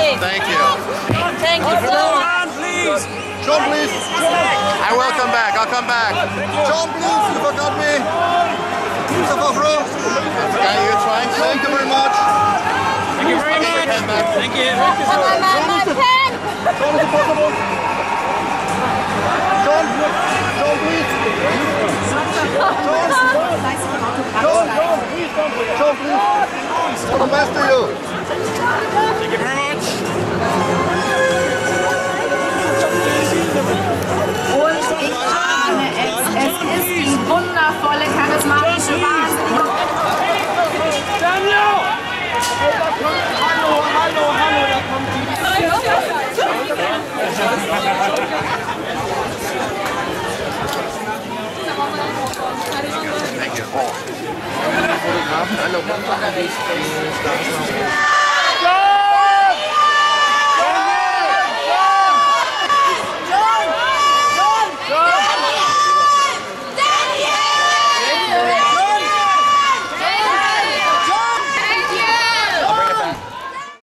Please. Thank you. Thank you so much. Jon, please. I will come back. I'll come back. Jon, please. You forgot me. Jon Favreau. Okay, you're trying. Thank you very much. Thank you very much. Thank you. My pen. Jon, is it possible? Jon, please. Jon, please. All the best to you. Thank you very much. Und ich ahne es. Es ist die wundervolle, charismatische Wahnsinnige. Daniel! Hallo, da kommt die. Thank you. Oh. Fotografen alle unterwegs.